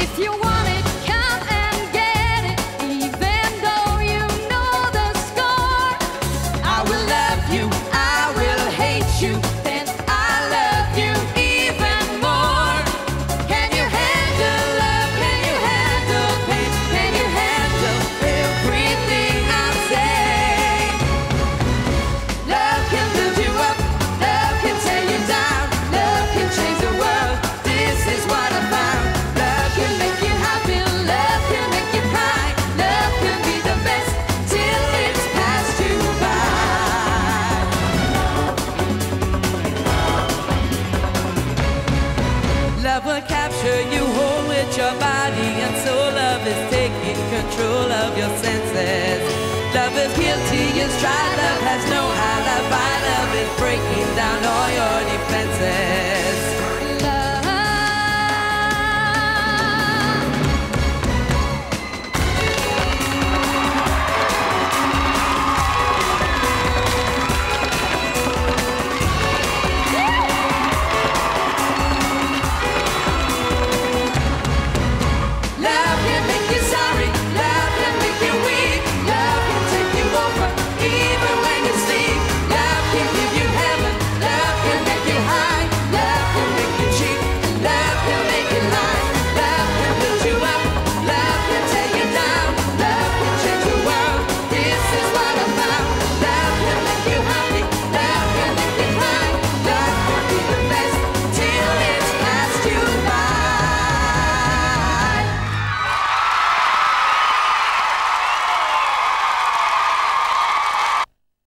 If you want it, come and get it, even though you know the score. I will love you, I will hate you, then I love you even more. Can you handle love? Can you handle pain? Can you handle everything I'm saying? Love can build you up, love can tear you down, love can change the world. This is what I found. Love can make you happy, love can make you cry, love can be the best till it's passed you by. Love will capture you whole with your body, and so love is taking control of your senses. Love is guilty, it's dry, love has no alibi, love is breaking down all your defenses.